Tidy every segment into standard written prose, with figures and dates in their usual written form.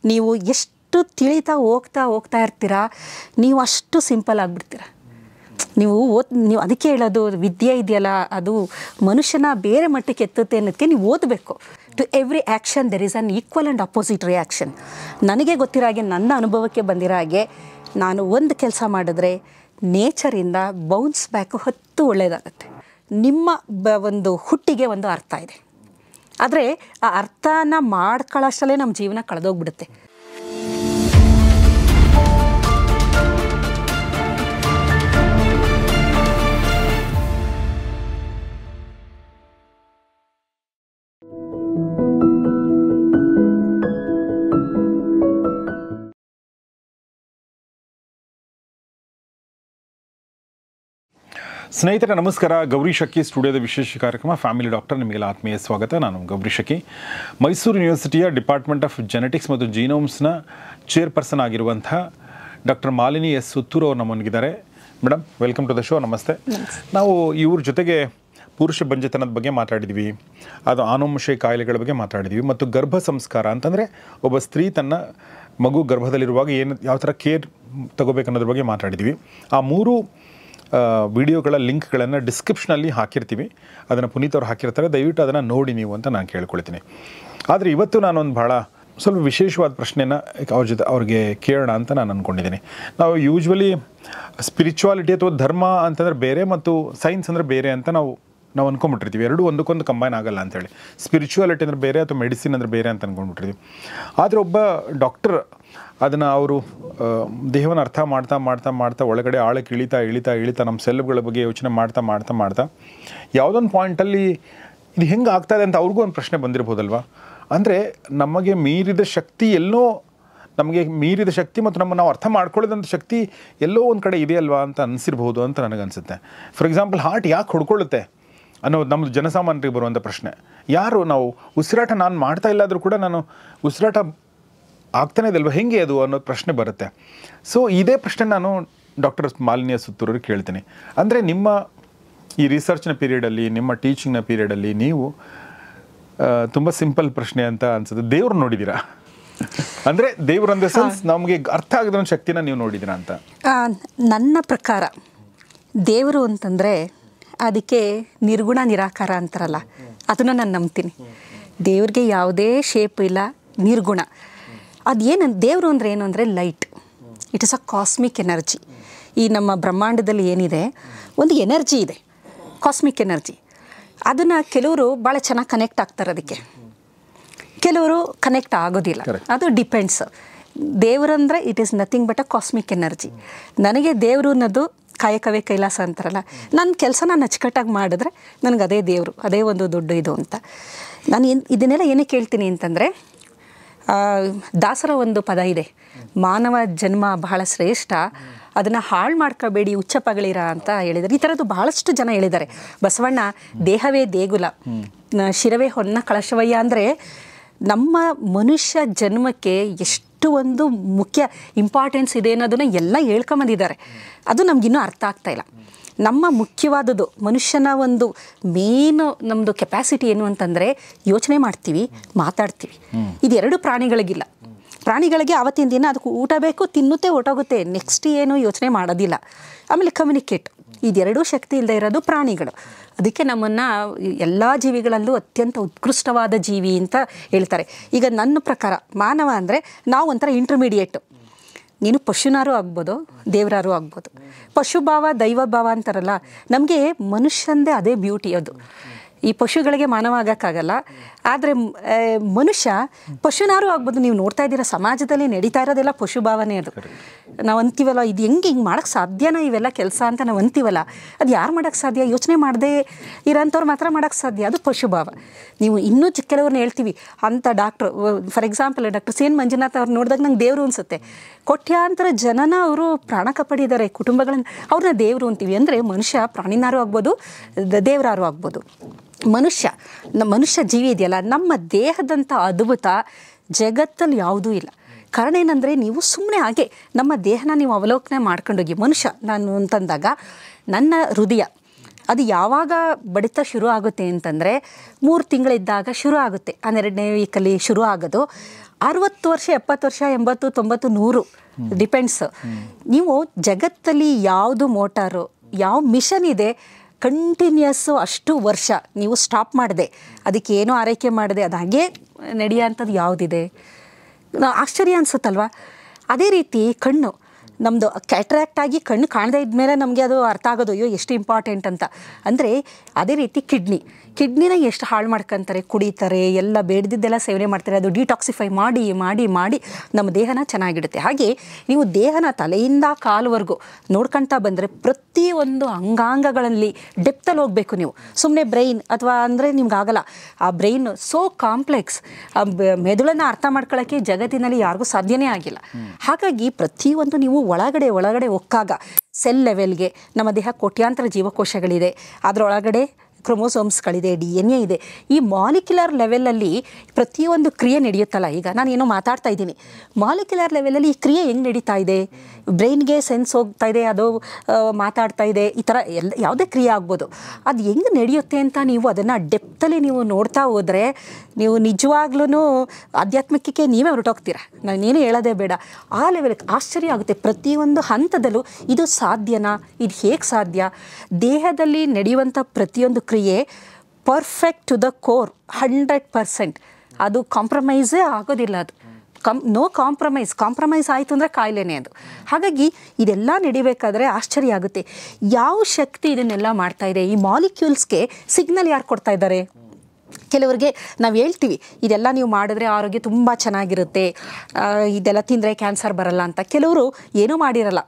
ನೀವು ಎಷ್ಟು ತಿಳಿತಾ ಹೋಗ್ತಾ ಇರ್ತೀರಾ, ನೀವು ಅಷ್ಟು ಸಿಂಪಲ್ ಆಗಿಬಿಡ್ತೀರ. ನೀವು ಅದಕ್ಕೆ ಹೇಳೋದು, ವಿದ್ಯೆ ಇದೆಯಲ್ಲ ಅದು ಮನುಷ್ಯನ ಬೇರೆ ಮಟ್ಟಕ್ಕೆ ಎತ್ತುತ್ತೆ ಅನ್ನೋದಕ್ಕೆ ನೀವು ಓದಬೇಕು. To every action there is an equal and opposite reaction. ನನಗೆ ಗೊತ್ತಿರೋ ಹಾಗೆ, ನನ್ನ ಅನುಭವಕ್ಕೆ ಬಂದಿರೋ ಹಾಗೆ, ನಾನು ಒಂದು ಕೆಲಸ ಮಾಡಿದ್ರೆ ನೇಚರಿಂದ ಬೌನ್ಸ್ ಬ್ಯಾಕು 10 ಒಳ್ಳೆಯದಾಗತ್ತೆ. ನಿಮ್ಮ ಒಂದು ಹುಟ್ಟಿಗೆ ಒಂದು ಅರ್ಥ ಇದೆ, ಆದರೆ ಆ ಅರ್ಥನ ಮಾಡ್ಕೊಳ್ಳೋಷ್ಟಲ್ಲೇ ನಮ್ಮ ಜೀವನ ಕಳೆದೋಗ್ಬಿಡುತ್ತೆ. ಸ್ನೇಹಿತರೆ ನಮಸ್ಕಾರ. ಗೌರಿ ಶಕ್ಕಿ ಸ್ಟುಡಿಯೋದ ವಿಶೇಷ ಕಾರ್ಯಕ್ರಮ ಫ್ಯಾಮಿಲಿ ಡಾಕ್ಟರ್, ನಿಮಗೆಲ್ಲ ಆತ್ಮೀಯ ಸ್ವಾಗತ. ನಾನು ಗೌರಿ ಶಕ್ಕಿ. ಮೈಸೂರು ಯೂನಿವರ್ಸಿಟಿಯ ಡಿಪಾರ್ಟ್ಮೆಂಟ್ ಆಫ್ ಜೆನೆಟಿಕ್ಸ್ ಮತ್ತು ಜೀನೋಮ್ಸ್ನ ಚೇರ್ಪರ್ಸನ್ ಆಗಿರುವಂಥ ಡಾಕ್ಟರ್ ಮಾಲಿನಿ ಎಸ್ ಸುತ್ತೂರು ಅವರು ನಮ್ಮೊಂದಿಗಿದ್ದಾರೆ. Madam, welcome to the show. ನಮಸ್ತೆ. ನಾವು ಇವ್ರ ಜೊತೆಗೆ ಪುರುಷ ಬಂಜೆತನದ ಬಗ್ಗೆ ಮಾತಾಡಿದ್ವಿ, ಅದು ಆನುವಂಶಿಕ ಕಾಯಿಲೆಗಳ ಬಗ್ಗೆ ಮಾತಾಡಿದ್ವಿ, ಮತ್ತು ಗರ್ಭ ಸಂಸ್ಕಾರ ಅಂತಂದರೆ ಒಬ್ಬ ಸ್ತ್ರೀ ತನ್ನ ಮಗು ಗರ್ಭದಲ್ಲಿರುವಾಗ ಯಾವ ಥರ ಕೇರ್ ತಗೋಬೇಕನ್ನೋದ್ರ ಬಗ್ಗೆ ಮಾತಾಡಿದ್ವಿ. ಆ 3 ವಿಡಿಯೋಗಳ ಲಿಂಕ್ಗಳನ್ನು ಡಿಸ್ಕ್ರಿಪ್ಷನಲ್ಲಿ ಹಾಕಿರ್ತೀವಿ. ಅದನ್ನು ಪುನೀತ್ ಅವ್ರು ಹಾಕಿರ್ತಾರೆ, ದಯವಿಟ್ಟು ಅದನ್ನು ನೋಡಿ ನೀವು ಅಂತ ನಾನು ಕೇಳ್ಕೊಳ್ತೀನಿ. ಆದರೆ ಇವತ್ತು ನಾನೊಂದು ಭಾಳ ಸ್ವಲ್ಪ ವಿಶೇಷವಾದ ಪ್ರಶ್ನೆಯನ್ನು ಅವ್ರಿಗೆ ಕೇಳೋಣ ಅಂತ ನಾನು ಅಂದ್ಕೊಂಡಿದ್ದೀನಿ. ನಾವು ಯೂಶ್ವಲಿ ಸ್ಪಿರಿಚುವಾಲಿಟಿ ಅಥವಾ ಧರ್ಮ ಅಂತಂದರೆ ಬೇರೆ ಮತ್ತು ಸೈನ್ಸ್ ಅಂದರೆ ಬೇರೆ ಅಂತ ನಾವು ಅಂದ್ಕೊಂಡ್ಬಿಟ್ಟಿರ್ತೀವಿ. ಎರಡೂ ಒಂದಕ್ಕೊಂದು ಕಂಬೈನ್ ಆಗಲ್ಲ ಅಂತೇಳಿ. ಸ್ಪಿರಿಚುವಾಲಿಟಿ ಅಂದರೆ ಬೇರೆ ಅಥವಾ ಮೆಡಿಸಿನ್ ಅಂದರೆ ಬೇರೆ ಅಂತ ಅಂದ್ಕೊಂಡ್ಬಿಟ್ಟಿರ್ತೀವಿ. ಆದರೆ ಒಬ್ಬ ಡಾಕ್ಟರ್ ಅದನ್ನು ಅವರು ದೇಹವನ್ನು ಅರ್ಥ ಮಾಡ್ತಾ ಒಳಗಡೆ ಆಳಕ್ಕೆ ಇಳಿತಾ ನಮ್ಮ ಸೆಲ್ಗಳ ಬಗ್ಗೆ ಯೋಚನೆ ಮಾಡ್ತಾ ಯಾವುದೊಂದು ಪಾಯಿಂಟಲ್ಲಿ ಇದು ಹೆಂಗೆ ಆಗ್ತಾಯಿದೆ ಅಂತ ಅವ್ರಿಗೂ ಒಂದು ಪ್ರಶ್ನೆ ಬಂದಿರ್ಬೋದಲ್ವ. ಅಂದರೆ ನಮಗೆ ಮೀರಿದ ಶಕ್ತಿ ಮತ್ತು ನಾವು ಅರ್ಥ ಮಾಡ್ಕೊಳ್ಳೋದಂಥ ಶಕ್ತಿ ಎಲ್ಲೋ ಒಂದು ಕಡೆ ಇದೆಯಲ್ವಾ ಅಂತ ಅನಿಸಿರ್ಬೋದು ಅಂತ ನನಗನ್ಸುತ್ತೆ. ಫಾರ್ ಎಕ್ಸಾಂಪಲ್, ಹಾರ್ಟ್ ಯಾಕೆ ಹೊಡ್ಕೊಳ್ಳುತ್ತೆ ಅನ್ನೋದು ನಮ್ಮದು ಜನಸಾಮಾನ್ಯರಿಗೆ ಬರುವಂಥ ಪ್ರಶ್ನೆ. ನಾವು ಉಸಿರಾಟ ನಾನು ಮಾಡ್ತಾ ಇಲ್ಲಾದರೂ ಕೂಡ ನಾನು ಉಸಿರಾಟ ಆಗ್ತಾನೆ ಇದಲ್ವ, ಹೆಂಗೆ ಅದು ಅನ್ನೋದು ಪ್ರಶ್ನೆ ಬರುತ್ತೆ. ಸೊ ಇದೇ ಪ್ರಶ್ನೆ ನಾನು ಡಾಕ್ಟರ್ ಮಾಲಿನಿ ಸುತ್ತೂರವ್ರಿಗೆ ಕೇಳ್ತೀನಿ. ಅಂದರೆ ನಿಮ್ಮ ಈ ರಿಸರ್ಚ್ನ ಪೀರಿಯಡಲ್ಲಿ, ನಿಮ್ಮ ಟೀಚಿಂಗ್ನ ಪೀರಿಯಡಲ್ಲಿ ನೀವು ತುಂಬ ಸಿಂಪಲ್ ಪ್ರಶ್ನೆ ಅಂತ ಅನ್ಸುತ್ತೆ, ದೇವ್ರು ನೋಡಿದ್ದೀರಾ? ಅಂದರೆ ದೇವ್ರು ಅಂದ ಸೆನ್ಸ್ ನಮಗೆ ಅರ್ಥ ಆಗದ ಒಂದು ಶಕ್ತಿನ ನೀವು ನೋಡಿದ್ದೀರಾ ಅಂತ? ನನ್ನ ಪ್ರಕಾರ ದೇವರು ಅಂತಂದರೆ ಅದಕ್ಕೆ ನಿರ್ಗುಣ ನಿರಾಕಾರ ಅಂತಾರಲ್ಲ, ಅದನ್ನು ನಾನು ನಂಬ್ತೀನಿ. ದೇವ್ರಿಗೆ ಯಾವುದೇ ಶೇಪ್ ಇಲ್ಲ, ನಿರ್ಗುಣ. ದೇವರು ಅಂದರೆ ಏನು ಅಂದರೆ light. It is a cosmic energy. ಈ ನಮ್ಮ ಬ್ರಹ್ಮಾಂಡದಲ್ಲಿ ಏನಿದೆ, ಒಂದು ಎನರ್ಜಿ ಇದೆ, ಕಾಸ್ಮಿಕ್ ಎನರ್ಜಿ. ಅದನ್ನು ಕೆಲವರು ಭಾಳ ಚೆನ್ನಾಗಿ ಕನೆಕ್ಟ್ ಆಗ್ತಾರೆ, ಅದಕ್ಕೆ ಕೆಲವರು ಕನೆಕ್ಟ್ ಆಗೋದಿಲ್ಲ. ಅದು ಡಿಪೆಂಡ್ಸ್. ದೇವರಂದರೆ it is nothing but a cosmic energy. ನನಗೆ ದೇವರು ಅನ್ನೋದು ಕಾಯಕವೇ ಕೈಲಾಸ ಅಂತಾರಲ್ಲ, ನನ್ನ ಕೆಲಸನ ಅಚ್ಚುಕಟ್ಟಾಗಿ ಮಾಡಿದ್ರೆ ನನಗೆ ಅದೇ ದೇವರು, ಅದೇ ಒಂದು ದೊಡ್ಡ ಇದು ಅಂತ. ನಾನು ಇದನ್ನೆಲ್ಲ ಏನಕ್ಕೆ ಕೇಳ್ತೀನಿ ಅಂತಂದರೆ, ದಾಸರ ಒಂದು ಪದ ಇದೆ, ಮಾನವ ಜನ್ಮ ಬಹಳ ಶ್ರೇಷ್ಠ, ಅದನ್ನು ಹಾಳು ಮಾಡ್ಕೋಬೇಡಿ, ಉಚ್ಚಪಗಳಿರ ಅಂತ ಹೇಳಿದ್ದಾರೆ. ಈ ಥರದ್ದು ಬಹಳಷ್ಟು ಜನ ಹೇಳಿದ್ದಾರೆ. ಬಸವಣ್ಣ ದೇಹವೇ ದೇಗುಲ, ಶಿರವೇ ಹೊನ್ನ ಕಳಶವಯ್ಯ ಅಂದರೆ ನಮ್ಮ ಮನುಷ್ಯ ಜನ್ಮಕ್ಕೆ ಎಷ್ಟು ಒಂದು ಮುಖ್ಯ ಇಂಪಾರ್ಟೆನ್ಸ್ ಇದೆ ಅನ್ನೋದನ್ನು ಎಲ್ಲ ಹೇಳ್ಕೊಂಬಂದಿದ್ದಾರೆ. ಅದು ನಮಗಿನ್ನೂ ಅರ್ಥ ಆಗ್ತಾಯಿಲ್ಲ. ನಮ್ಮ ಮುಖ್ಯವಾದದ್ದು ಮನುಷ್ಯನ ಒಂದು ಮೇನ್ ನಮ್ಮದು ಕೆಪಾಸಿಟಿ ಏನು ಅಂತಂದರೆ, ಯೋಚನೆ ಮಾಡ್ತೀವಿ, ಮಾತಾಡ್ತೀವಿ. ಇದೆರಡು ಪ್ರಾಣಿಗಳಿಗಿಲ್ಲ. ಪ್ರಾಣಿಗಳಿಗೆ ಆವತ್ತಿನ ದಿನ ಅದಕ್ಕೆ ಊಟ ಬೇಕು, ತಿನ್ನುತ್ತೆ, ಹೊಟ್ಟೋಗುತ್ತೆ, ನೆಕ್ಸ್ಟ್ ಏನು ಯೋಚನೆ ಮಾಡೋದಿಲ್ಲ. ಆಮೇಲೆ ಕಮ್ಯುನಿಕೇಟ್, ಇದೆರಡೂ ಶಕ್ತಿ ಇಲ್ಲದೆ ಇರೋದು ಪ್ರಾಣಿಗಳು. ಅದಕ್ಕೆ ನಮ್ಮನ್ನು ಎಲ್ಲ ಜೀವಿಗಳಲ್ಲೂ ಅತ್ಯಂತ ಉತ್ಕೃಷ್ಟವಾದ ಜೀವಿ ಅಂತ ಹೇಳ್ತಾರೆ. ಈಗ ನನ್ನ ಪ್ರಕಾರ ಮಾನವ ಅಂದರೆ ನಾವು ಒಂಥರ ಇಂಟರ್ಮೀಡಿಯೇಟು. ನೀನು ಪಶುನಾರು ಆಗ್ಬೋದು, ದೇವರಾರು ಆಗ್ಬೋದು. ಪಶುಭಾವ ದೈವಭಾವ ಅಂತಾರಲ್ಲ, ನಮಗೆ ಮನುಷ್ಯಂದೇ ಅದೇ ಬ್ಯೂಟಿ. ಅದು ಈ ಪಶುಗಳಿಗೆ ಮಾನವ ಆಗೋಕ್ಕಾಗಲ್ಲ, ಆದರೆ ಮನುಷ್ಯ ಪಶುನಾರು ಆಗ್ಬೋದು. ನೀವು ನೋಡ್ತಾ ಇದ್ದೀರಾ ಸಮಾಜದಲ್ಲಿ ನಡೀತಾ ಇರೋದೆಲ್ಲ ಪಶುಭಾವನೆ. ಅದು ನಾವು ಅಂತೀವಲ್ಲ, ಇದು ಹಿಂಗೆ ಮಾಡೋಕ್ಕೆ ಸಾಧ್ಯನಾ ಇವೆಲ್ಲ ಕೆಲಸ ಅಂತ ನಾವು ಅಂತೀವಲ್ಲ, ಅದು ಯಾರು ಮಾಡೋಕ್ಕೆ ಸಾಧ್ಯ? ಯೋಚನೆ ಮಾಡದೆ ಇರೋಂಥವ್ರು ಮಾತ್ರ ಮಾಡೋಕ್ಕೆ ಸಾಧ್ಯ. ಅದು ಪಶುಭಾವ. ನೀವು ಇನ್ನೂ ಕೆಲವ್ರನ್ನ ಹೇಳ್ತೀವಿ ಅಂಥ doctor, for example doctor C N Manjunath ಅವ್ರು ನೋಡಿದಾಗ ನಂಗೆ ದೇವರು ಅನಿಸುತ್ತೆ. ಕೋಟ್ಯಾಂತರ ಜನನ ಅವರು ಪ್ರಾಣ ಕಾಪಾಡಿದ್ದಾರೆ, ಕುಟುಂಬಗಳನ್ನು, ಅವ್ರನ್ನ ದೇವರು ಅಂತೀವಿ. ಅಂದರೆ ಮನುಷ್ಯ ಪ್ರಾಣಿನಾರು ಆಗ್ಬೋದು, ದೇವರಾರು ಆಗ್ಬೋದು. ಮನುಷ್ಯ ಜೀವಿ ಇದೆಯಲ್ಲ, ನಮ್ಮ ದೇಹದಂಥ ಅದ್ಭುತ ಜಗತ್ತಲ್ಲಿ ಯಾವುದೂ ಇಲ್ಲ. ಕಾರಣ ಏನಂದರೆ, ನೀವು ಸುಮ್ಮನೆ ಹಾಗೆ ನಮ್ಮ ದೇಹನ ನೀವು ಅವಲೋಕನೆ ಮಾಡ್ಕೊಂಡೋಗಿ. ಮನುಷ್ಯ ನಾನು ಅಂತಂದಾಗ ನನ್ನ ಹೃದಯ ಅದು ಯಾವಾಗ ಬಡಿತ ಶುರು ಆಗುತ್ತೆ ಅಂತಂದರೆ 3 ತಿಂಗಳಿದ್ದಾಗ ಶುರು ಆಗುತ್ತೆ. 12ನೇ ವೀಕಲ್ಲಿ ಶುರು ಆಗೋದು. 60 ವರ್ಷ 70 ವರ್ಷ 80 90 100 ಡಿಪೆಂಡ್ಸ್. ನೀವು ಜಗತ್ತಲ್ಲಿ ಯಾವುದು ಮೋಟಾರು ಯಾವ ಮಿಷನ್ ಇದೆ ಕಂಟಿನ್ಯೂಸ್ಸು ಅಷ್ಟು ವರ್ಷ ನೀವು ಸ್ಟಾಪ್ ಮಾಡಿದೆ, ಅದಕ್ಕೆ ಏನೋ ಆರೈಕೆ ಮಾಡಿದೆ, ಅದು ಹಾಗೆ ನಡೆಯೋಂಥದ್ದು ಯಾವುದಿದೆ? ಆಶ್ಚರ್ಯ ಅನಿಸುತ್ತಲ್ವ? ಅದೇ ರೀತಿ ಕಣ್ಣು ನಮ್ಮದು ಕ್ಯಾಟ್ರಾಕ್ಟ್ ಆಗಿ ಕಣ್ಣು ಕಾಣದೇ ಇದ್ಮೇಲೆ ನಮಗೆ ಅದು ಅರ್ಥ ಆಗೋದು ಅಯ್ಯೋ ಎಷ್ಟು ಇಂಪಾರ್ಟೆಂಟ್ ಅಂತ. ಅಂದರೆ ಅದೇ ರೀತಿ ಕಿಡ್ನಿನ ಎಷ್ಟು ಹಾಳು ಮಾಡ್ಕೊತಾರೆ, ಕುಡಿತಾರೆ, ಎಲ್ಲ ಬೇಡದಿದ್ದೆಲ್ಲ ಸೇವನೆ ಮಾಡ್ತಾರೆ. ಅದು ಡಿಟಾಕ್ಸಿಫೈ ಮಾಡಿ ಮಾಡಿ ಮಾಡಿ ನಮ್ಮ ದೇಹನ ಚೆನ್ನಾಗಿಡುತ್ತೆ. ಹಾಗೆ ನೀವು ದೇಹನ ತಲೆಯಿಂದ ಕಾಲುವರೆಗೂ ನೋಡ್ಕೊಳ್ತಾ ಬಂದರೆ ಪ್ರತಿಯೊಂದು ಅಂಗಾಂಗಗಳಲ್ಲಿ ಡೆಪ್ತಲ್ಲಿ ಹೋಗಬೇಕು ನೀವು. ಸುಮ್ಮನೆ ಬ್ರೈನ್ ಅಥವಾ ಅಂದರೆ ನಿಮ್ಗಾಗಲ್ಲ. ಆ ಬ್ರೈನ್ ಸೋ ಕಾಂಪ್ಲೆಕ್ಸ್, ಮೆದುಳನ್ನು ಅರ್ಥ ಮಾಡ್ಕೊಳ್ಳೋಕ್ಕೆ ಜಗತ್ತಿನಲ್ಲಿ ಯಾರಿಗೂ ಸಾಧ್ಯನೇ ಆಗಿಲ್ಲ. ಹಾಗಾಗಿ ಪ್ರತಿಯೊಂದು ನೀವು ಒಳಗಡೆ ಒಕ್ಕಾಗ ಸೆಲ್ ಲೆವೆಲ್ಗೆ ನಮ್ಮ ದೇಹ ಕೋಟ್ಯಾಂತರ ಜೀವಕೋಶಗಳಿದೆ, ಅದರೊಳಗಡೆ ಕ್ರೋಮೋಸೋಮ್ಸ್ಗಳಿದೆ, DNA ಇದೆ. ಈ ಮಾಲಿಕ್ಯುಲರ್ ಲೆವೆಲಲ್ಲಿ ಪ್ರತಿಯೊಂದು ಕ್ರಿಯೆ ನಡೆಯುತ್ತಲ್ಲ. ಈಗ ನಾನು ಏನೋ ಮಾತಾಡ್ತಾ ಇದ್ದೀನಿ, ಮಾಲಿಕ್ಯುಲರ್ ಲೆವೆಲಲ್ಲಿ ಈ ಕ್ರಿಯೆ ಹೆಂಗೆ ನಡೀತಾ ಇದೆ? ಬ್ರೈನ್ಗೆ ಸೆನ್ಸ್ ಹೋಗ್ತಾ ಇದೆ, ಅದು ಮಾತಾಡ್ತಾ ಇದೆ, ಈ ಥರ ಯಾವುದೇ ಕ್ರಿಯೆ ಆಗ್ಬೋದು. ಅದು ಹೆಂಗೆ ನಡೆಯುತ್ತೆ ಅಂತ ನೀವು ಅದನ್ನು ಡೆಪ್ತಲ್ಲಿ ನೀವು ನೋಡ್ತಾ ಹೋದರೆ ನೀವು ನಿಜವಾಗ್ಲೂ ಆಧ್ಯಾತ್ಮಿಕಕ್ಕೆ ನೀವೇ ಹೊರಟೋಗ್ತೀರ. ನಾನೇನು ಹೇಳೋದೇ ಬೇಡ. ಆ ಲೆವೆಲ್ಗೆ ಆಶ್ಚರ್ಯ ಆಗುತ್ತೆ. ಪ್ರತಿಯೊಂದು ಹಂತದಲ್ಲೂ ಇದು ಸಾಧ್ಯನಾ? ಇದು ಹೇಗೆ ಸಾಧ್ಯ? ದೇಹದಲ್ಲಿ ನಡೆಯುವಂಥ ಪ್ರತಿಯೊಂದು ಕ್ರಿಯೆ ಪರ್ಫೆಕ್ಟ್ ಟು ದ ಕೋರ್ 100%. ಅದು ಕಾಂಪ್ರಮೈಸೇ ಆಗೋದಿಲ್ಲ. ಅದು ನೋ ಕಾಂಪ್ರಮೈಸ್ ಆಯಿತು ಅಂದರೆ ಕಾಯಿಲೆನೇ ಅದು. ಹಾಗಾಗಿ ಇದೆಲ್ಲ ನಡಿಬೇಕಾದ್ರೆ ಆಶ್ಚರ್ಯ ಆಗುತ್ತೆ. ಯಾವ ಶಕ್ತಿ ಇದನ್ನೆಲ್ಲ ಮಾಡ್ತಾ ಇದೆ? ಈ ಮಾಲಿಕ್ಯೂಲ್ಸ್ಗೆ ಸಿಗ್ನಲ್ ಯಾರು ಕೊಡ್ತಾ ಇದ್ದಾರೆ? ಕೆಲವರಿಗೆ ನಾವು ಹೇಳ್ತೀವಿ ಇದೆಲ್ಲ ನೀವು ಮಾಡಿದ್ರೆ ಆರೋಗ್ಯ ತುಂಬ ಚೆನ್ನಾಗಿರುತ್ತೆ, ಇದೆಲ್ಲ ತಿಂದರೆ ಕ್ಯಾನ್ಸರ್ ಬರಲ್ಲ ಅಂತ. ಕೆಲವರು ಏನೂ ಮಾಡಿರಲ್ಲ,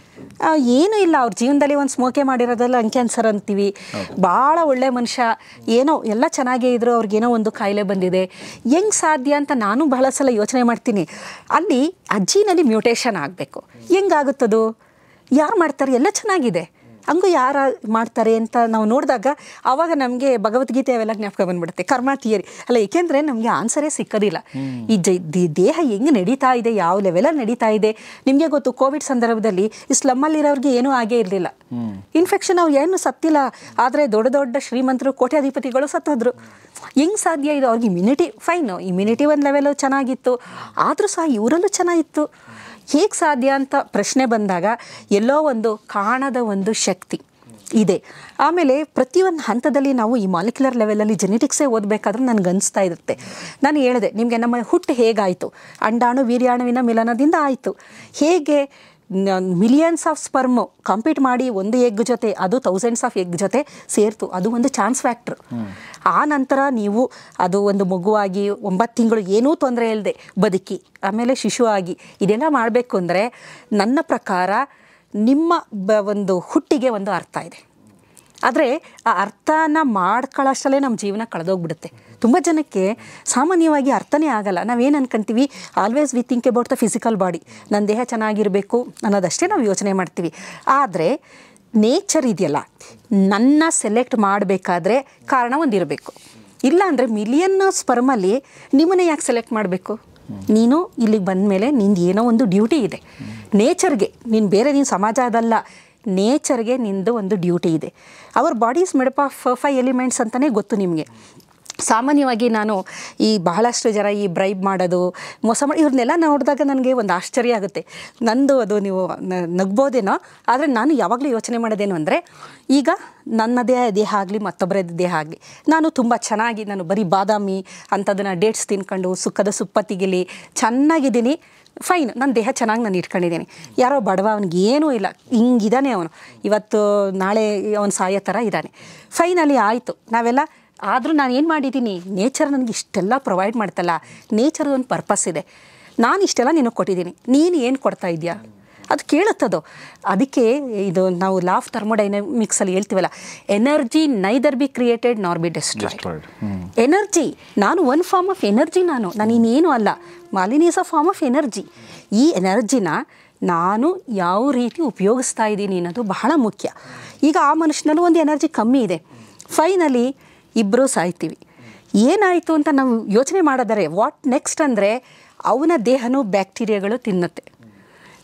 ಏನೂ ಇಲ್ಲ, ಅವ್ರ ಜೀವನದಲ್ಲಿ ಒಂದು ಸ್ಮೋಕೆ ಮಾಡಿರೋದಲ್ಲ ಕ್ಯಾನ್ಸರ್ ಅಂತೀವಿ. ಭಾಳ ಒಳ್ಳೆ ಮನುಷ್ಯ, ಏನೋ ಎಲ್ಲ ಚೆನ್ನಾಗೇ ಇದ್ರು, ಅವ್ರಿಗೇನೋ ಒಂದು ಕಾಯಿಲೆ ಬಂದಿದೆ. ಹೆಂಗೆ ಸಾಧ್ಯ ಅಂತ ನಾನು ಬಹಳ ಸಲ ಯೋಚನೆ ಮಾಡ್ತೀನಿ. ಅಲ್ಲಿ ಅಜ್ಜಿನಲ್ಲಿ ಮ್ಯೂಟೇಷನ್ ಆಗಬೇಕು. ಹೆಂಗಾಗುತ್ತದು? ಯಾರು ಮಾಡ್ತಾರೆ? ಎಲ್ಲ ಚೆನ್ನಾಗಿದೆ, ಹಂಗೂ ಯಾರು ಮಾಡ್ತಾರೆ ಅಂತ ನಾವು ನೋಡಿದಾಗ ಆವಾಗ ನಮಗೆ ಭಗವದ್ಗೀತೆ ಅವೆಲ್ಲ ಜ್ಞಾಪಕ ಬಂದ್ಬಿಡುತ್ತೆ, ಕರ್ಮ ಥಿಯರಿ ಅಲ್ಲ. ಏಕೆಂದರೆ ನಮಗೆ ಆನ್ಸರೇ ಸಿಕ್ಕೋದಿಲ್ಲ. ಈ ದೇಹ ಹೆಂಗೆ ನಡೀತಾ ಇದೆ, ಯಾವ ಲೆವೆಲಲ್ಲಿ ನಡೀತಾ ಇದೆ. ನಿಮಗೆ ಗೊತ್ತು, ಕೋವಿಡ್ ಸಂದರ್ಭದಲ್ಲಿ ಈ ಸ್ಲಮ್ಮಲ್ಲಿರೋರಿಗೆ ಏನೂ ಆಗೇ ಇರಲಿಲ್ಲ, ಇನ್ಫೆಕ್ಷನ್, ಅವ್ರು ಏನು ಸತ್ತಿಲ್ಲ. ಆದರೆ ದೊಡ್ಡ ದೊಡ್ಡ ಶ್ರೀಮಂತರು ಕೋಟ್ಯಾಧಿಪತಿಗಳು ಸತ್ತೋದ್ರು. ಹೆಂಗೆ ಸಾಧ್ಯ ಇದು? ಅವ್ರಿಗೆ ಇಮ್ಯುನಿಟಿ ಫೈನು, ಇಮ್ಯುನಿಟಿ ಒಂದು ಲೆವೆಲು ಚೆನ್ನಾಗಿತ್ತು, ಆದರೂ ಸಹ ಇವರಲ್ಲೂ ಚೆನ್ನಾಗಿತ್ತು. ಹೇಗೆ ಸಾಧ್ಯ ಅಂತ ಪ್ರಶ್ನೆ ಬಂದಾಗ ಎಲ್ಲೋ ಒಂದು ಕಾಣದ ಒಂದು ಶಕ್ತಿ ಇದೆ. ಆಮೇಲೆ ಪ್ರತಿಯೊಂದು ಹಂತದಲ್ಲಿ ನಾವು ಈ ಮಾಲಿಕ್ಯುಲರ್ ಲೆವೆಲಲ್ಲಿ ಜೆನೆಟಿಕ್ಸೇ ಓದಬೇಕಾದ್ರೂ ನನಗೆ ಅನಿಸ್ತಾ ಇರುತ್ತೆ. ನಾನು ಹೇಳಿದೆ ನಿಮಗೆ, ನಮ್ಮ ಹುಟ್ಟು ಹೇಗಾಯಿತು? ಅಂಡಾಣು ವೀರ್ಯಾಣುವಿನ ಮಿಲನದಿಂದ ಆಯಿತು. ಹೇಗೆ ಮಿಲಿಯನ್ಸ್ ಆಫ್ ಸ್ಪರ್ಮು ಕಂಪೀಟ್ ಮಾಡಿ ಒಂದು ಎಗ್ ಜೊತೆ, ಅದು ಥೌಸಂಡ್ಸ್ ಆಫ್ ಎಗ್ ಜೊತೆ ಸೇರ್ತು, ಅದು ಒಂದು ಚಾನ್ಸ್ ಫ್ಯಾಕ್ಟ್ರು. ಆ ನಂತರ ನೀವು ಅದು ಒಂದು ಮಗುವಾಗಿ 9 ತಿಂಗಳು ಏನೂ ತೊಂದರೆ ಇಲ್ಲದೆ ಬದುಕಿ ಆಮೇಲೆ ಶಿಶುವಾಗಿ ಇದೆಲ್ಲ ಮಾಡಬೇಕು ಅಂದರೆ ನನ್ನ ಪ್ರಕಾರ ನಿಮ್ಮ ಒಂದು ಹುಟ್ಟಿಗೆ ಒಂದು ಅರ್ಥ ಇದೆ. ಆದರೆ ಆ ಅರ್ಥನ ಮಾಡ್ಕೊಳ್ಳೋಷ್ಟಲ್ಲೇ ನಮ್ಮ ಜೀವನ ಕಳೆದೋಗ್ಬಿಡುತ್ತೆ. ತುಂಬ ಜನಕ್ಕೆ ಸಾಮಾನ್ಯವಾಗಿ ಅರ್ಥನೇ ಆಗಲ್ಲ. ನಾವೇನು ಅನ್ಕೊಂತೀವಿ, always we think about the physical body, ನನ್ನ ದೇಹ ಚೆನ್ನಾಗಿರಬೇಕು ಅನ್ನೋದಷ್ಟೇ ನಾವು ಯೋಚನೆ ಮಾಡ್ತೀವಿ. ಆದರೆ ನೇಚರ್ ಇದೆಯಲ್ಲ, ನನ್ನ ಸೆಲೆಕ್ಟ್ ಮಾಡಬೇಕಾದ್ರೆ ಕಾರಣ ಒಂದಿರಬೇಕು. ಇಲ್ಲ ಅಂದರೆ ಮಿಲಿಯನ್ ಸ್ಪರ್ಮಲ್ಲಿ ನಿಮ್ಮನ್ನೇ ಯಾಕೆ ಸೆಲೆಕ್ಟ್ ಮಾಡಬೇಕು? ನೀನು ಇಲ್ಲಿಗೆ ಬಂದ ಮೇಲೆ ನಿಂದು ಏನೋ ಒಂದು ಡ್ಯೂಟಿ ಇದೆ ನೇಚರ್ಗೆ. ನೀನು ಬೇರೆ ನೀನು ಸಮಾಜ ಅದಲ್ಲ, ನೇಚರ್ಗೆ ನಿಂದು ಒಂದು ಡ್ಯೂಟಿ ಇದೆ. Our bodies made up of 5 elements ಅಂತಲೇ ಗೊತ್ತು ನಿಮಗೆ. ಸಾಮಾನ್ಯವಾಗಿ ನಾನು ಈ ಬಹಳಷ್ಟು ಜನ ಈ ಬ್ರೈಬ್ ಮಾಡೋದು, ಮೋಸ ಮಾಡಿ ಇವ್ರನ್ನೆಲ್ಲ ನೋಡಿದಾಗ ನನಗೆ ಒಂದು ಆಶ್ಚರ್ಯ ಆಗುತ್ತೆ. ನಂದು ಅದು ನೀವು ನಗ್ಬೋದೇನೋ, ಆದರೆ ನಾನು ಯಾವಾಗಲೂ ಯೋಚನೆ ಮಾಡೋದೇನು ಅಂದರೆ, ಈಗ ನನ್ನದೇ ದೇಹ ಆಗಲಿ ಮತ್ತೊಬ್ಬರದೇ ದೇಹ ಆಗಲಿ, ನಾನು ತುಂಬ ಚೆನ್ನಾಗಿ, ನಾನು ಬರೀ ಬಾದಾಮಿ ಅಂಥದ್ದನ್ನು ಡೇಟ್ಸ್ ತಿನ್ಕೊಂಡು ಸುಖದ ಸುಪ್ಪತ್ತಿಗಿಲಿ ಚೆನ್ನಾಗಿದ್ದೀನಿ, ಫೈನ್, ನನ್ನ ದೇಹ ಚೆನ್ನಾಗಿ ನಾನು ಇಟ್ಕೊಂಡಿದ್ದೀನಿ. ಯಾರೋ ಬಡವ, ಅವ್ನಿಗೆ ಏನೂ ಇಲ್ಲ, ಹಿಂಗಿದ್ದಾನೆ ಅವನು, ಇವತ್ತು ನಾಳೆ ಅವನು ಸಾಯೋ ಥರ ಇದ್ದಾನೆ, ಫೈನಲ್ಲಿ ಆಯಿತು ನಾವೆಲ್ಲ. ಆದರೂ ನಾನು ಏನು ಮಾಡಿದ್ದೀನಿ, ನೇಚರ್ ನನಗೆ ಇಷ್ಟೆಲ್ಲ ಪ್ರೊವೈಡ್ ಮಾಡ್ತಲ್ಲ, ನೇಚರ್ದೊಂದು ಪರ್ಪಸ್ ಇದೆ, ನಾನು ಇಷ್ಟೆಲ್ಲ ನಿನಗೆ ಕೊಟ್ಟಿದ್ದೀನಿ, ನೀನು ಏನು ಕೊಡ್ತಾ ಇದೆಯಾ ಅದು ಕೇಳುತ್ತದು. ಅದಕ್ಕೆ ಇದು ನಾವು ಲಾ ಆಫ್ ಥರ್ಮೋಡೈನಮಿಕ್ಸಲ್ಲಿ ಹೇಳ್ತೀವಲ್ಲ, energy neither be created nor be destroyed. Energy, ನಾನು ಒನ್ ಫಾರ್ಮ್ ಆಫ್ ಎನರ್ಜಿ, ನಾನು ಇನ್ನೇನು ಅಲ್ಲ, Malini is a form of energy. ಈ ಎನರ್ಜಿನ ನಾನು ಯಾವ ರೀತಿ ಉಪಯೋಗಿಸ್ತಾ ಇದ್ದೀನಿ ಅನ್ನೋದು ಬಹಳ ಮುಖ್ಯ. ಈಗ ಆ ಮನುಷ್ಯನಲ್ಲೂ ಒಂದು ಎನರ್ಜಿ ಕಮ್ಮಿ ಇದೆ, ಫೈನಲಿ ಇಬ್ಬರೂ ಸಾಯ್ತೀವಿ. ಏನಾಯಿತು ಅಂತ ನಾವು ಯೋಚನೆ ಮಾಡಿದರೆ ವಾಟ್ ನೆಕ್ಸ್ಟ್ ಅಂದರೆ, ಅವನ ದೇಹನೂ ಬ್ಯಾಕ್ಟೀರಿಯಾಗಳು ತಿನ್ನುತ್ತೆ.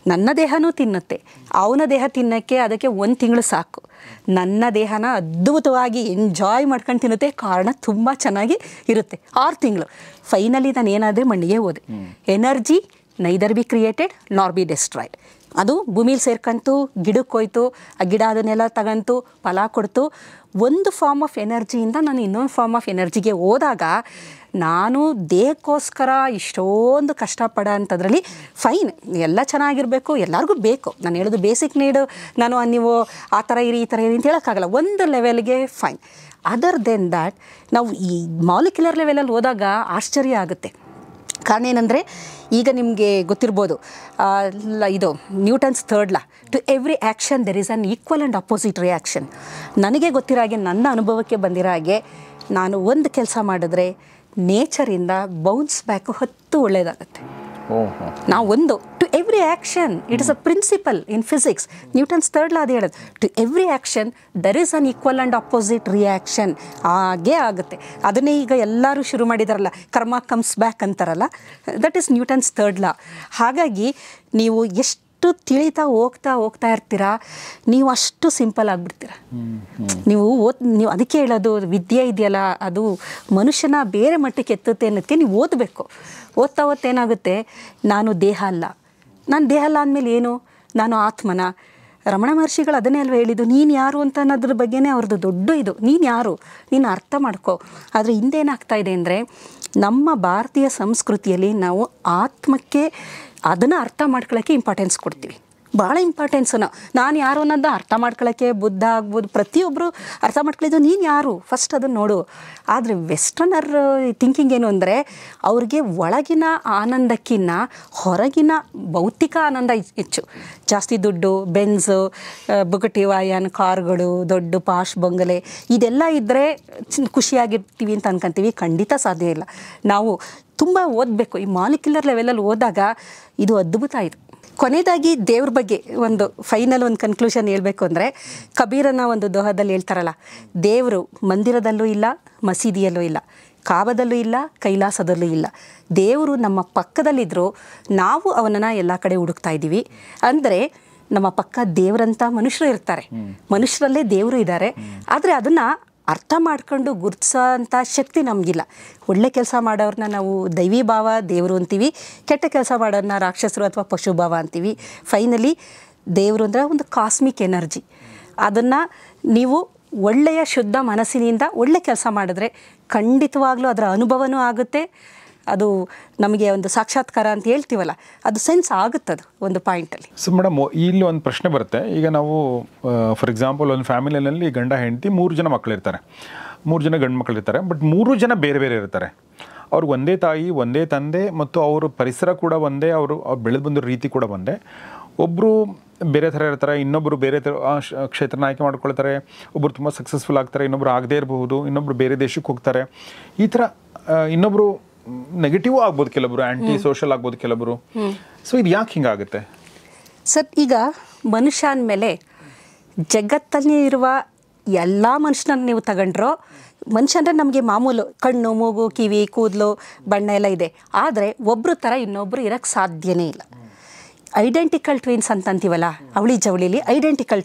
ನನ್ನ ದೇಹನೂ ತಿನ್ನುತ್ತೆ, ಅವನ ದೇಹ ತಿನ್ನೋಕ್ಕೆ ಅದಕ್ಕೆ 1 ತಿಂಗಳು ಸಾಕು. ನನ್ನ ದೇಹನ ಅದ್ಭುತವಾಗಿ ಎಂಜಾಯ್ ಮಾಡ್ಕೊಂಡು ತಿನ್ನುತ್ತೆ, ಕಾರಣ ತುಂಬ ಚೆನ್ನಾಗಿ ಇರುತ್ತೆ. 6 ತಿಂಗಳು ಫೈನಲಿ ನಾನು ಏನಾದರೆ ಮಣ್ಣಿಗೆ ಹೋದೆ. Energy neither be created nor be destroyed. ಅದು ಭೂಮಿಲಿ ಸೇರ್ಕಂತು, ಗಿಡಕ್ಕೆ ಹೋಯ್ತು, ಆ ಗಿಡ ಅದನ್ನೆಲ್ಲ ತಗಂತು ಫಲ ಕೊಡ್ತು. ಒಂದು ಫಾರ್ಮ್ ಆಫ್ ಎನರ್ಜಿಯಿಂದ ನಾನು ಇನ್ನೊಂದು ಫಾರ್ಮ್ ಆಫ್ ಎನರ್ಜಿಗೆ ಹೋದಾಗ ನಾನು ದೇಹಕ್ಕೋಸ್ಕರ ಇಷ್ಟೊಂದು ಕಷ್ಟಪಡೋ ಅಂಥದ್ರಲ್ಲಿ ಫೈನ್, ಎಲ್ಲ ಚೆನ್ನಾಗಿರಬೇಕು, ಎಲ್ಲರಿಗೂ ಬೇಕು. ನಾನು ಹೇಳೋದು ಬೇಸಿಕ್ ನೀಡು, ನಾನು ನೀವು ಆ ಥರ ಇರಿ ಈ ಥರ ಇರಿ ಅಂತ ಹೇಳೋಕ್ಕಾಗಲ್ಲ. ಒಂದು ಲೆವೆಲ್ಗೆ ಫೈನ್. ಅದರ್ ದೆನ್ ದ್ಯಾಟ್ ನಾವು ಈ ಮಾಲಿಕ್ಯುಲರ್ ಲೆವೆಲಲ್ಲಿ ಹೋದಾಗ ಆಶ್ಚರ್ಯ ಆಗುತ್ತೆ. ಕಾರಣ ಏನಂದರೆ, ಈಗ ನಿಮಗೆ ಗೊತ್ತಿರ್ಬೋದು, ಇದು Newton's 3rd law, to every action there is an equal and opposite reaction. ನನಗೆ ಗೊತ್ತಿರೋ ಹಾಗೆ, ನನ್ನ ಅನುಭವಕ್ಕೆ ಬಂದಿರೋ ಹಾಗೆ, ನಾನು ಒಂದು ಕೆಲಸ ಮಾಡಿದ್ರೆ ನೇಚರಿಂದ ಬೌನ್ಸ್ ಬ್ಯಾಕು 10 ಒಳ್ಳೆಯದಾಗುತ್ತೆ. ನಾವು ಒಂದು to every action, it is a principle in physics. Newton's 3rd law ಅದು ಹೇಳೋದು, to every action there is an equal and opposite reaction. ಹಾಗೇ ಆಗುತ್ತೆ. ಅದನ್ನೇ ಈಗ ಎಲ್ಲರೂ ಶುರು ಮಾಡಿದಾರಲ್ಲ, ಕರ್ಮ ಕಮ್ಸ್ ಬ್ಯಾಕ್ ಅಂತಾರಲ್ಲ, that is Newton's 3rd law. ಹಾಗಾಗಿ ನೀವು ಎಷ್ಟು ತಿಳಿತಾ ಹೋಗ್ತಾ ಇರ್ತೀರಾ, ನೀವು ಅಷ್ಟು ಸಿಂಪಲ್ ಆಗಿಬಿಡ್ತೀರ. ನೀವು ಅದಕ್ಕೆ ಹೇಳೋದು, ವಿದ್ಯೆ ಇದೆಯಲ್ಲ ಅದು ಮನುಷ್ಯನ ಬೇರೆ ಮಟ್ಟಕ್ಕೆ ಎತ್ತುತ್ತೆ ಅನ್ನೋದಕ್ಕೆ ನೀವು ಓದಬೇಕು. ಓದ್ತಾ ಏನಾಗುತ್ತೆ, ನಾನು ದೇಹ ಅಲ್ಲ ಅಂದಮೇಲೆ ಏನು, ನಾನು ಆತ್ಮನ. ರಮಣ ಮಹರ್ಷಿಗಳು ಅದನ್ನೇ ಅಲ್ವ ಹೇಳಿದ್ದು, ನೀನು ಯಾರು ಅಂತ ಅನ್ನೋದ್ರ ಬಗ್ಗೆನೇ ಅವ್ರದ್ದು ದೊಡ್ಡ ಇದು. ನೀನು ಯಾರು, ನೀನು ಅರ್ಥ ಮಾಡ್ಕೋ. ಆದರೆ ಹಿಂದೇನಾಗ್ತಾ ಇದೆ ಅಂದರೆ, ನಮ್ಮ ಭಾರತೀಯ ಸಂಸ್ಕೃತಿಯಲ್ಲಿ ನಾವು ಆತ್ಮಕ್ಕೆ ಅದನ್ನು ಅರ್ಥ ಮಾಡ್ಕೊಳ್ಳೋಕ್ಕೆ ಇಂಪಾರ್ಟೆನ್ಸ್ ಕೊಡ್ತೀವಿ. ಭಾಳ ಇಂಪಾರ್ಟೆನ್ಸು. ನಾನು ಯಾರು ಅನ್ನೋದು ಅರ್ಥ ಮಾಡ್ಕೊಳ್ಳೋಕ್ಕೆ, ಬುದ್ಧ ಆಗ್ಬೋದು, ಪ್ರತಿಯೊಬ್ಬರು ಅರ್ಥ ಮಾಡ್ಕೊಳ್ಳೋದು ನೀನು ಯಾರು ಫಸ್ಟ್ ಅದನ್ನು ನೋಡು. ಆದರೆ ವೆಸ್ಟರ್ನರ್ ಥಿಂಕಿಂಗ್ ಏನು ಅಂದರೆ, ಅವ್ರಿಗೆ ಒಳಗಿನ ಆನಂದಕ್ಕಿಂತ ಹೊರಗಿನ ಭೌತಿಕ ಆನಂದ ಹೆಚ್ಚು. ಜಾಸ್ತಿ ದುಡ್ಡು, ಬೆನ್ಸು, ಬುಗಟಿ ವಾಯನ್ ಕಾರ್ಗಳು, ದೊಡ್ಡ ಪಾಶ್ ಬಂಗಲೆ, ಇದೆಲ್ಲ ಇದ್ದರೆ ಖುಷಿಯಾಗಿರ್ತೀವಿ ಅಂತ ಅನ್ಕೊಂತೀವಿ. ಖಂಡಿತ ಸಾಧ್ಯ ಇಲ್ಲ. ನಾವು ತುಂಬ ಓದಬೇಕು. ಈ ಮಾಲಿಕ್ಯುಲರ್ ಲೆವೆಲಲ್ಲಿ ಹೋದಾಗ ಇದು ಅದ್ಭುತ. ಇದು ಕೊನೆಯದಾಗಿ ದೇವ್ರ ಬಗ್ಗೆ ಒಂದು ಫೈನಲ್ ಒಂದು ಕನ್ಕ್ಲೂಷನ್ ಹೇಳಬೇಕು ಅಂದರೆ, ಕಬೀರನ ಒಂದು ದೋಹದಲ್ಲಿ ಹೇಳ್ತಾರಲ್ಲ, ದೇವರು ಮಂದಿರದಲ್ಲೂ ಇಲ್ಲ, ಮಸೀದಿಯಲ್ಲೂ ಇಲ್ಲ, ಕಾಬದಲ್ಲೂ ಇಲ್ಲ, ಕೈಲಾಸದಲ್ಲೂ ಇಲ್ಲ. ದೇವರು ನಮ್ಮ ಪಕ್ಕದಲ್ಲಿದ್ದರೂ ನಾವು ಅವನನ್ನು ಎಲ್ಲ ಕಡೆ ಹುಡುಕ್ತಾ ಇದ್ದೀವಿ. ಅಂದರೆ ನಮ್ಮ ಪಕ್ಕ ದೇವರಂಥ ಮನುಷ್ಯರು ಇರ್ತಾರೆ, ಮನುಷ್ಯರಲ್ಲೇ ದೇವರು ಇದ್ದಾರೆ. ಆದರೆ ಅದನ್ನು ಅರ್ಥ ಮಾಡ್ಕೊಂಡು ಗುರುತಿಸೋ ಅಂಥ ಶಕ್ತಿ ನಮಗಿಲ್ಲ. ಒಳ್ಳೆ ಕೆಲಸ ಮಾಡೋರನ್ನ ನಾವು ದೈವಿ ಭಾವ ದೇವರು ಅಂತೀವಿ, ಕೆಟ್ಟ ಕೆಲಸ ಮಾಡೋರನ್ನ ರಾಕ್ಷಸರು ಅಥವಾ ಪಶುಭಾವ ಅಂತೀವಿ. ಫೈನಲಿ ದೇವರು ಅಂದರೆ ಒಂದು ಕಾಸ್ಮಿಕ್ ಎನರ್ಜಿ. ಅದನ್ನು ನೀವು ಒಳ್ಳೆಯ ಶುದ್ಧ ಮನಸ್ಸಿನಿಂದ ಒಳ್ಳೆ ಕೆಲಸ ಮಾಡಿದ್ರೆ ಖಂಡಿತವಾಗ್ಲೂ ಅದರ ಅನುಭವನೂ ಆಗುತ್ತೆ. ಅದು ನಮಗೆ ಒಂದು ಸಾಕ್ಷಾತ್ಕಾರ ಅಂತ ಹೇಳ್ತೀವಲ್ಲ, ಅದು ಸೆನ್ಸ್ ಆಗುತ್ತದು ಒಂದು ಪಾಯಿಂಟಲ್ಲಿ. ಸೊ ಮೇಡಮ್, ಇಲ್ಲಿ ಒಂದು ಪ್ರಶ್ನೆ ಬರುತ್ತೆ. ಈಗ ನಾವು ಫಾರ್ ಎಕ್ಸಾಂಪಲ್ ಒಂದು ಫ್ಯಾಮಿಲಿಯಲ್ಲಿ ಗಂಡ ಹೆಂಡತಿ 3 ಜನ ಮಕ್ಕಳಿರ್ತಾರೆ, 3 ಜನ ಗಂಡು ಮಕ್ಕಳಿರ್ತಾರೆ. ಬಟ್ 3 ಜನ ಬೇರೆ ಬೇರೆ ಇರ್ತಾರೆ. ಅವ್ರಿಗೆ ಒಂದೇ ತಾಯಿ, ಒಂದೇ ತಂದೆ, ಮತ್ತು ಅವ್ರ ಪರಿಸರ ಕೂಡ ಒಂದೇ, ಅವ್ರು ಬೆಳೆದು ಬಂದಿರೋ ರೀತಿ ಕೂಡ ಒಂದೇ. ಒಬ್ಬರು ಬೇರೆ ಥರ ಇರ್ತಾರೆ, ಇನ್ನೊಬ್ಬರು ಬೇರೆ ಥರ ಕ್ಷೇತ್ರನ ಆಯ್ಕೆ ಮಾಡ್ಕೊಳ್ತಾರೆ. ಒಬ್ಬರು ತುಂಬ ಸಕ್ಸಸ್ಫುಲ್ ಆಗ್ತಾರೆ, ಇನ್ನೊಬ್ರು ಆಗದೇ ಇರಬಹುದು, ಇನ್ನೊಬ್ರು ಬೇರೆ ದೇಶಕ್ಕೆ ಹೋಗ್ತಾರೆ. ಈ ಥರ ಇನ್ನೊಬ್ಬರು ನೆಗೆಟಿವ್ ಆಗ್ಬೋದು, ಕೆಲವರು ಆ್ಯಂಟಿ ಸೋಷಲ್ ಆಗ್ಬೋದು ಕೆಲವರು. ಸೊ ಇದು ಯಾಕೆ ಹಿಂಗಾಗುತ್ತೆ ಸರ್? ಈಗ ಮನುಷ್ಯ ಅಂದಮೇಲೆ ಜಗತ್ತಲ್ಲಿ ಇರುವ ಎಲ್ಲ ಮನುಷ್ಯನನ್ನು ನೀವು ತಗೊಂಡ್ರೋ, ಮನುಷ್ಯ ಅಂದರೆ ನಮಗೆ ಮಾಮೂಲು ಕಣ್ಣು, ಮೂಗು, ಕಿವಿ, ಕೂದಲು, ಬಣ್ಣ ಎಲ್ಲ ಇದೆ. ಆದರೆ ಒಬ್ಬರು ಥರ ಇನ್ನೊಬ್ಬರು ಇರೋಕ್ಕೆ ಸಾಧ್ಯನೇ ಇಲ್ಲ. ಐಡೆಂಟಿಕಲ್ ಟ್ವಿನ್ಸ್ ಅಂತಂತೀವಲ್ಲ, ಅವಳಿ ಜವಳಿಲಿ ಐಡೆಂಟಿಕಲ್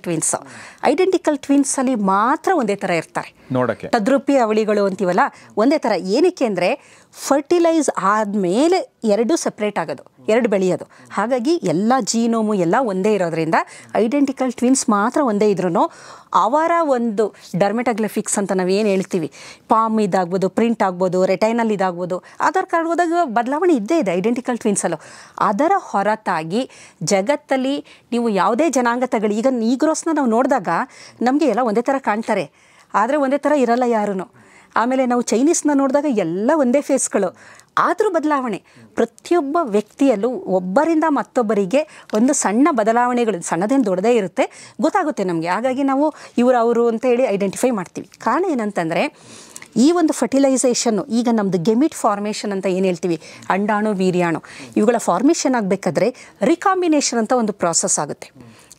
ಟ್ವಿನ್ಸಲ್ಲಿ ಮಾತ್ರ ಒಂದೇ ಥರ ಇರ್ತಾರೆ ನೋಡೋಕ್ಕೆ. ತದ್ರೂಪಿ ಅವಳಿಗಳು ಅಂತೀವಲ್ಲ, ಒಂದೇ ಥರ. ಏನಕ್ಕೆ ಅಂದರೆ ಫರ್ಟಿಲೈಸ್ ಆದಮೇಲೆ 2 ಸಪ್ರೇಟ್ ಆಗೋದು, 2 ಬೆಳೆಯೋದು. ಹಾಗಾಗಿ ಎಲ್ಲ ಜೀನೋಮು ಎಲ್ಲ ಒಂದೇ ಇರೋದ್ರಿಂದ ಐಡೆಂಟಿಕಲ್ ಟ್ವಿನ್ಸ್ ಮಾತ್ರ ಒಂದೇ ಇದ್ರೂ ಅವರ ಒಂದು ಡರ್ಮೆಟೋಗ್ಲಿಫಿಕ್ಸ್ ಅಂತ ನಾವೇನು ಹೇಳ್ತೀವಿ, ಪಾಮ್ ಇದಾಗ್ಬೋದು, ಪ್ರಿಂಟ್ ಆಗ್ಬೋದು, ರೆಟೈನಲ್ ಇದಾಗ್ಬೋದು, ಆಧಾರ್ ಕಾರ್ಡ್ ಹೋದಾಗ ಬದಲಾವಣೆ ಇದ್ದೇ ಇದೆ ಐಡೆಂಟಿಕಲ್ ಟ್ವಿನ್ಸಲ್ಲೂ. ಅದರ ಹೊರತಾಗಿ ಜಗತ್ತಲ್ಲಿ ನೀವು ಯಾವುದೇ ಜನಾಂಗ ತಗೊಳ್ಳಿ, ಈಗ ನೀಗ್ರೋಸ್ನ ನಾವು ನೋಡಿದಾಗ ನಮಗೆ ಎಲ್ಲ ಒಂದೇ ಥರ ಕಾಣ್ತಾರೆ, ಆದರೆ ಒಂದೇ ಥರ ಇರಲ್ಲ ಯಾರೂ. ಆಮೇಲೆ ನಾವು ಚೈನೀಸ್ನ ನೋಡಿದಾಗ ಎಲ್ಲ ಒಂದೇ ಫೇಸ್ಗಳು, ಆದರೂ ಬದಲಾವಣೆ ಪ್ರತಿಯೊಬ್ಬ ವ್ಯಕ್ತಿಯಲ್ಲೂ ಒಬ್ಬರಿಂದ ಮತ್ತೊಬ್ಬರಿಗೆ ಒಂದು ಸಣ್ಣ ಬದಲಾವಣೆಗಳು, ಸಣ್ಣದೇನು ದೊಡ್ಡದೇ ಇರುತ್ತೆ, ಗೊತ್ತಾಗುತ್ತೆ ನಮಗೆ. ಹಾಗಾಗಿ ನಾವು ಇವರು ಅವರು ಅಂತ ಹೇಳಿ ಐಡೆಂಟಿಫೈ ಮಾಡ್ತೀವಿ. ಕಾರಣ ಏನಂತಂದರೆ, ಈ ಒಂದು ಫರ್ಟಿಲೈಸೇಷನ್ನು, ಈಗ ನಮ್ಮದು ಗೆಮಿಟ್ ಫಾರ್ಮೇಷನ್ ಅಂತ ಏನು ಹೇಳ್ತೀವಿ, ಅಂಡಾಣು ವೀರ್ಯಾಣು, ಇವುಗಳ ಫಾರ್ಮೇಷನ್ ಆಗಬೇಕಾದ್ರೆ ರಿಕಾಂಬಿನೇಷನ್ ಅಂತ ಒಂದು ಪ್ರಾಸೆಸ್ ಆಗುತ್ತೆ.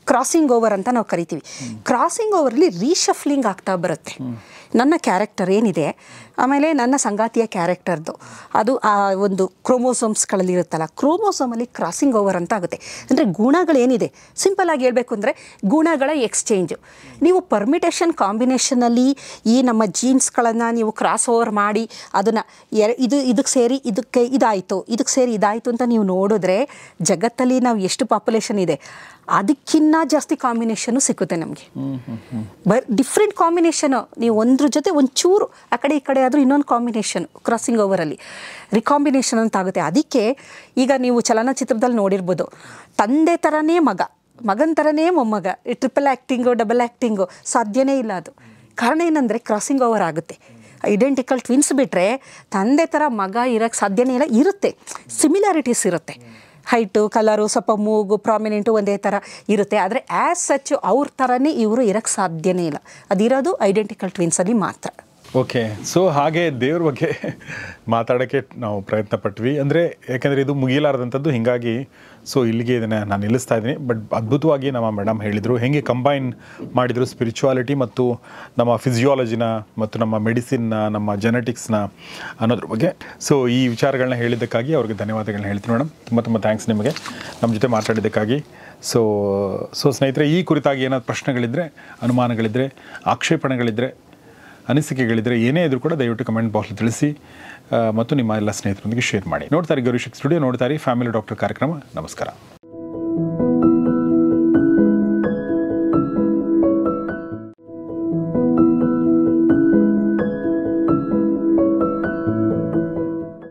ಕ್ರಾಸಿಂಗ್ ಓವರ್ ಅಂತ ನಾವು ಕರಿತೀವಿ. ಕ್ರಾಸಿಂಗ್ ಓವರಲ್ಲಿ ರೀಶಫ್ಲಿಂಗ್ ಆಗ್ತಾ ಬರುತ್ತೆ. ನನ್ನ ಕ್ಯಾರೆಕ್ಟರ್ ಏನಿದೆ, ಆಮೇಲೆ ನನ್ನ ಸಂಗಾತಿಯ ಕ್ಯಾರೆಕ್ಟರ್ದು ಅದು ಆ ಒಂದು ಕ್ರೋಮೋಸೋಮ್ಸ್ಗಳಲ್ಲಿ ಇರುತ್ತಲ್ಲ, ಕ್ರೋಮೋಸೋಮಲ್ಲಿ ಕ್ರಾಸಿಂಗ್ ಓವರ್ ಅಂತ ಆಗುತ್ತೆ. ಅಂದರೆ ಗುಣಗಳೇನಿದೆ, ಸಿಂಪಲ್ ಆಗಿ ಹೇಳಬೇಕು ಅಂದರೆ ಗುಣಗಳ ಎಕ್ಸ್ಚೇಂಜು. ನೀವು ಪರ್ಮಿಟೇಷನ್ ಕಾಂಬಿನೇಷನಲ್ಲಿ ಈ ನಮ್ಮ ಜೀನ್ಸ್ಗಳನ್ನು ನೀವು ಕ್ರಾಸ್ ಓವರ್ ಮಾಡಿ ಅದನ್ನು ಇದಕ್ಕೆ ಸೇರಿ ಇದಕ್ಕೆ ಸೇರಿ ಇದಾಯಿತು ಅಂತ ನೀವು ನೋಡಿದ್ರೆ ಜಗತ್ತಲ್ಲಿ ನಾವು ಎಷ್ಟು ಪಾಪ್ಯುಲೇಷನ್ ಇದೆ ಅದಕ್ಕಿಂತ ಜಾಸ್ತಿ ಕಾಂಬಿನೇಷನ್ನು ಸಿಗುತ್ತೆ ನಮಗೆ. ಡಿಫ್ರೆಂಟ್ ಕಾಂಬಿನೇಷನು, ನೀವು ಒಂದ್ರ ಜೊತೆ ಒಂಚೂರು ಆ ಕಡೆ ಈ ಕಡೆ ಆದರೂ ಇನ್ನೊಂದು ಕಾಂಬಿನೇಷನ್ ಕ್ರಾಸಿಂಗ್ ಓವರಲ್ಲಿ ರಿಕಾಂಬಿನೇಷನ್ ಅಂತ ಆಗುತ್ತೆ. ಅದಕ್ಕೆ ಈಗ ನೀವು ಚಲನಚಿತ್ರದಲ್ಲಿ ನೋಡಿರ್ಬೋದು, ತಂದೆ ಥರನೇ ಮಗನ ಥರನೇ ಮೊಮ್ಮಗ, ಟ್ರಿಪಲ್ ಆ್ಯಕ್ಟಿಂಗು ಡಬಲ್ ಆ್ಯಕ್ಟಿಂಗು ಸಾಧ್ಯನೇ ಇಲ್ಲ. ಅದು ಕಾರಣ ಏನಂದರೆ ಕ್ರಾಸಿಂಗ್ ಓವರ್ ಆಗುತ್ತೆ. ಐಡೆಂಟಿಕಲ್ ಟ್ವಿನ್ಸ್ ಬಿಟ್ಟರೆ ತಂದೆ ಥರ ಮಗ ಇರೋಕ್ಕೆ ಸಾಧ್ಯನೇ ಇಲ್ಲ. ಇರುತ್ತೆ, ಸಿಮಿಲಾರಿಟೀಸ್ ಇರುತ್ತೆ, ಹೈಟು ಕಲರು ಸ್ವಲ್ಪ ಮೂಗು ಪ್ರಾಮಿನೆಂಟು ಒಂದೇ ಥರ ಇರುತ್ತೆ. ಆದರೆ ಆ್ಯಸ್ ಸಚ್ ಅವ್ರ ಥರನೇ ಇವರು ಇರೋಕ್ಕೆ ಸಾಧ್ಯನೇ ಇಲ್ಲ. ಅದಿರೋದು ಐಡೆಂಟಿಕಲ್ ಟ್ವಿನ್ಸಲ್ಲಿ ಮಾತ್ರ. ಓಕೆ, ಸೊ ಹಾಗೆ ದೇವ್ರ ಬಗ್ಗೆ ಮಾತಾಡೋಕ್ಕೆ ನಾವು ಪ್ರಯತ್ನ ಪಟ್ವಿ. ಅಂದರೆ ಯಾಕೆಂದರೆ ಇದು ಮುಗಿಲಾರದಂಥದ್ದು, ಹೀಗಾಗಿ ಸೊ ಇಲ್ಲಿಗೆ ಇದನ್ನು ನಾನು ನಿಲ್ಲಿಸ್ತಾ ಇದ್ದೀನಿ. ಬಟ್ ಅದ್ಭುತವಾಗಿ ನಮ್ಮ ಮೇಡಮ್ ಹೇಳಿದರು ಹೆಂಗೆ ಕಂಬೈನ್ ಮಾಡಿದರು ಸ್ಪಿರಿಚುವಾಲಿಟಿ ಮತ್ತು ನಮ್ಮ ಫಿಸಿಯಾಲಜಿನ ಮತ್ತು ನಮ್ಮ ಮೆಡಿಸಿನ್ನ, ನಮ್ಮ ಜೆನೆಟಿಕ್ಸ್ನ ಅನ್ನೋದ್ರ ಬಗ್ಗೆ. ಸೊ ಈ ವಿಚಾರಗಳನ್ನ ಹೇಳಿದ್ದಕ್ಕಾಗಿ ಅವ್ರಿಗೆ ಧನ್ಯವಾದಗಳನ್ನ ಹೇಳ್ತೀನಿ ಮೇಡಮ್. ತುಂಬ ಥ್ಯಾಂಕ್ಸ್ ನಿಮಗೆ ನಮ್ಮ ಜೊತೆ ಮಾತಾಡಿದ್ದಕ್ಕಾಗಿ. ಸೊ ಸ್ನೇಹಿತರೆ, ಈ ಕುರಿತಾಗಿ ಏನಾದ್ರು ಪ್ರಶ್ನೆಗಳಿದ್ದರೆ, ಅನುಮಾನಗಳಿದ್ದರೆ, ಆಕ್ಷೇಪಣೆಗಳಿದ್ದರೆ, ಅನಿಸಿಕೆಗಳಿದ್ದರೆ, ಏನೇ ಇದ್ರೂ ಕೂಡ ದಯವಿಟ್ಟು ಕಮೆಂಟ್ ಬಾಕ್ಸಲ್ಲಿ ತಿಳಿಸಿ ಮತ್ತು ನಿಮ್ಮ ಎಲ್ಲ ಸ್ನೇಹಿತರೊಂದಿಗೆ ಶೇರ್ ಮಾಡಿ. ನೋಡ್ತಾರೆ ಗೌರಿಶಕ್ತಿ ಸ್ಟುಡಿಯೋ, ನೋಡ್ತಾರೆ ಫ್ಯಾಮಿಲಿ ಡಾಕ್ಟರ್ ಕಾರ್ಯಕ್ರಮ. ನಮಸ್ಕಾರ.